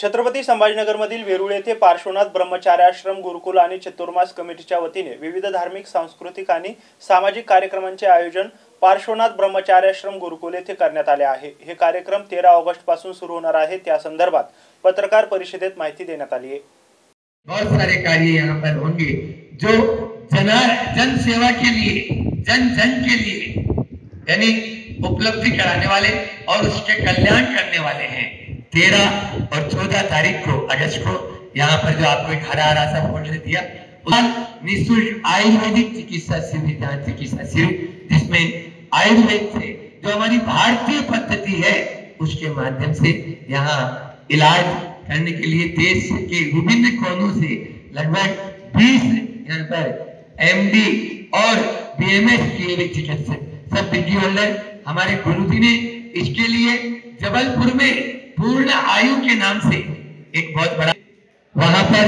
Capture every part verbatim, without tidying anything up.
छत्रपती संभाजीनगरमधील वेरूळ येथे पार्श्वनाथ ब्रह्मचार्याश्रम गुरुकुल आणि चतुर्मास कमिटीच्या वतीने विविध धार्मिक, सांस्कृतिक आणि सामाजिक कार्यक्रमांचे आयोजन पार्श्वनाथ ब्रह्मचार्याश्रम गुरुकुल येथे करण्यात आले आहे। हे कार्यक्रम तेरह ऑगस्ट पासून सुरू होणार आहे। त्या संदर्भात पत्रकार परिषदेत माहिती देण्यात आली आहे। बहुत सारे कार्य यहाँ पर होंगे जो जना जन सेवा के लिए, जन जन के लिए यानी उपलब्धि कराने वाले और उसके कल्याण करने वाले हैं। तेरह और चौदह तारीख को अगस्त को यहाँ पर जो आपको एक हरा हरा सा फोल्डर दिया, निःशुल्क आयुर्वेदिक चिकित्सा शिविर चिकित्सा शिविर जिसमें आयुर्वेद से जो हमारी भारतीय पद्धति है उसके माध्यम से यहाँ इलाज करने के लिए देश के विभिन्न कोनों से लगभग बीस यहाँ पर एमडी और बीएमएस किए हुए चिकित्सक सब डिग्री होल्डर हमारे गुरुजी ने इसके लिए जबलपुर में पूर्ण आयु के नाम से एक बहुत बड़ा वहां पर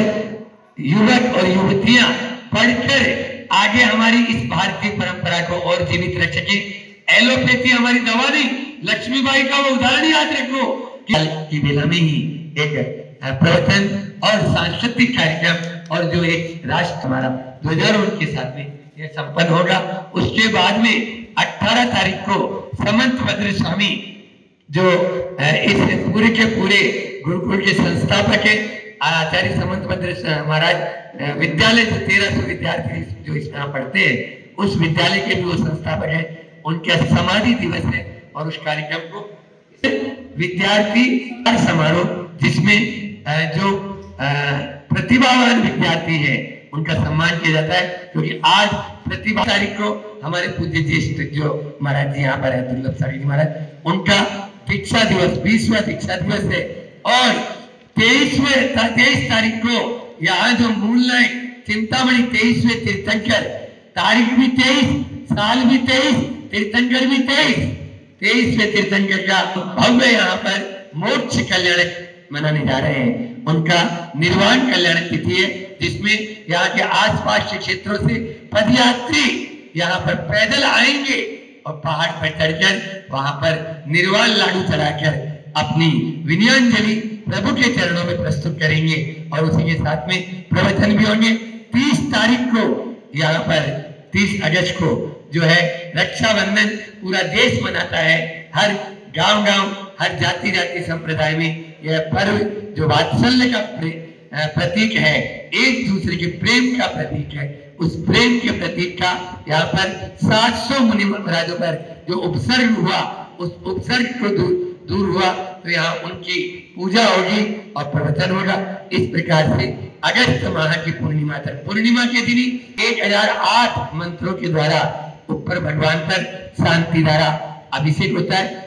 युवक और युवतियां पढ़कर आगे हमारी इस भारतीय परंपरा को और जीवित रख सके। एलोपैथी हमारी दवा नहीं, लक्ष्मीबाई का वो उदाहरण याद रखो कि बेला में ही एक प्रवचन और सांस्कृतिक कार्यक्रम और जो एक राष्ट्र हमारा ध्वजारोहण के साथ में यह संपन्न होगा। उसके बाद में अठारह तारीख को समंत भद्र स्वामी जो इस पूरे के पूरे गुरुकुल के संस्थापक है आचार्य समंत भद्र महाराज विद्यालय जो तेरह सौ विद्यार्थी जो इसमें पढ़ते हैं उस विद्यालय के भी वो संस्थापक है, उनका समाधि दिवस है और उस कार्यक्रम को विद्यार्थी समारोह जिसमें जो प्रतिभावान विद्यार्थी है उनका सम्मान किया जाता है, क्योंकि आज प्रतिभा तारीख को हमारे पूज्य ज्येष्ठ जो महाराज जी यहाँ पर है दुर्लभ साड़ी जी महाराज, उनका दीक्षा दिवस बीसवां दीक्षा दिवस है। और तेईसवें तेईस तारीख को यहाँ जो मूलनायक चिंतामणि तेईसवें तीर्थंकर, तारीख भी तेईस, साल भी तेईस, तीर्थंकर भी तेईस, तेईसवें तीर्थंकर का भव्य यहाँ पर मोक्ष कल्याणक मनाने जा रहे हैं। उनका निर्वाण कल्याणक तिथि है जिसमें यहाँ के आसपास के क्षेत्रों से पदयात्री यहाँ पर पैदल आएंगे और पहाड़ पर चढ़कर वहां पर निर्वाण लाडू चढ़ाकर अपनी विनयांजलि प्रभु के चरणों में प्रस्तुत करेंगे। और उसी के साथ में प्रवचन भी होंगे। तीस तारीख को यहाँ पर तीस अगस्त को जो है रक्षाबंधन पूरा देश मनाता है। हर गांव गांव हर जाति जाति संप्रदाय में यह पर्व जो वात्सल्य का प्रतीक है, एक दूसरे के प्रेम का प्रतीक है, उस प्रेम के प्रतीक का यहाँ पर सात सौ मुनि महाराजों पर जो उपसर्ग हुआ उस उपसर्ग को दूर दूर हुआ तो यहाँ उनकी पूजा होगी और प्रवचन होगा। इस प्रकार से अगस्त माह की पूर्णिमा तक, पूर्णिमा के दिन एक हजार आठ मंत्रों के द्वारा ऊपर भगवान पर शांति द्वारा अभिषेक होता है।